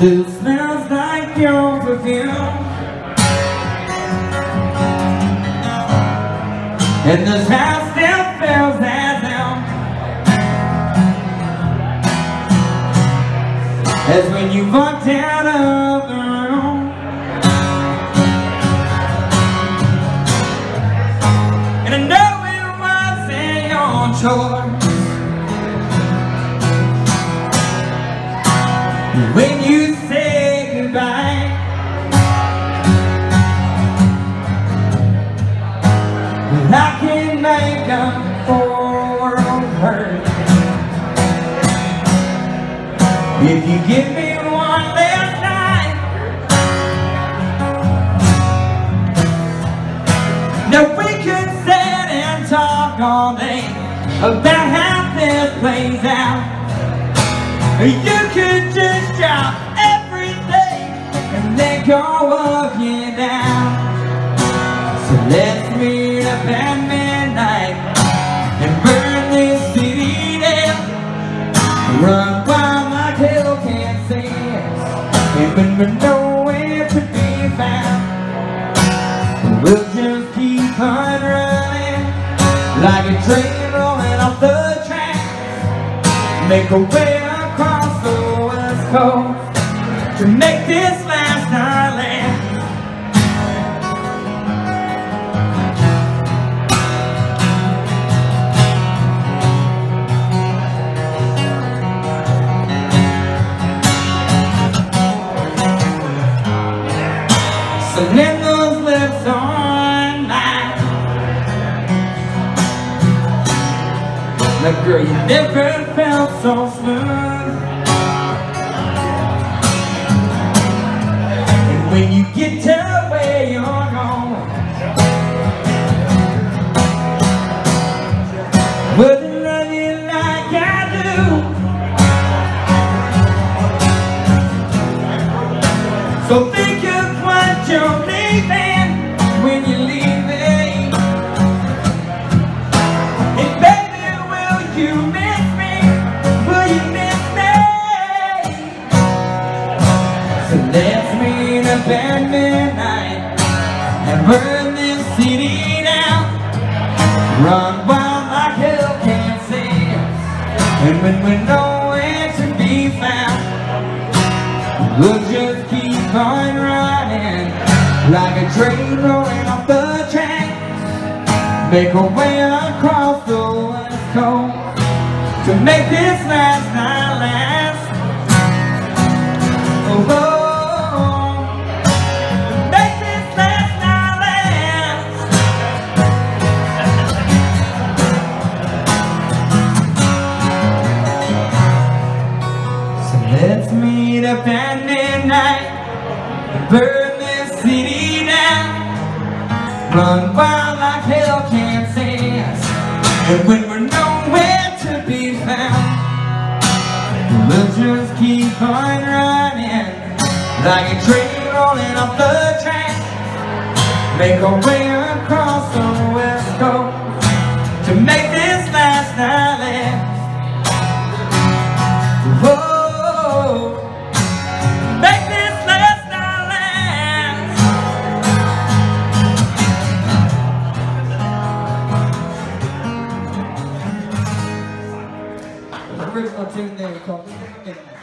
still smells like your perfume, and this house still feels as as when you walked out of the room. And I know it wasn't your choice when you say goodbye. I can make up for hurt if you give me one last night. Now we could sit and talk all day about how this plays out. You could just drop everything and let go of you now. So let's meet up at midnight and burn this city down. Run wild like hell can't see us, and when we're nowhere to be found, we'll just keep on running like a train rolling off the track. Make a way across the West Coast to make this last our last. So let those lips on mine. Now girl, you never felt so smooth. And when you get to where you're going, wouldn't love you like I do. So think of what you're leaving when you leave me. And baby, will you miss me? Will you miss me? So let's meet up at midnight and burn this city down. Run wild like hell can't see us, and when we're nowhere to be found, we'll just keep on running like a train rolling off the tracks. Make a way across the West Coast to make this last night last. Oh, oh, to make this last night last. So let's meet up at midnight and burn this city down. Run wild like hell can't see us, and when we're nowhere to be found, we'll just keep on running like a train rolling off the track. Make a way across the West Coast to make this last night last. Whoa, make this last night last. The original tune there called Midnight.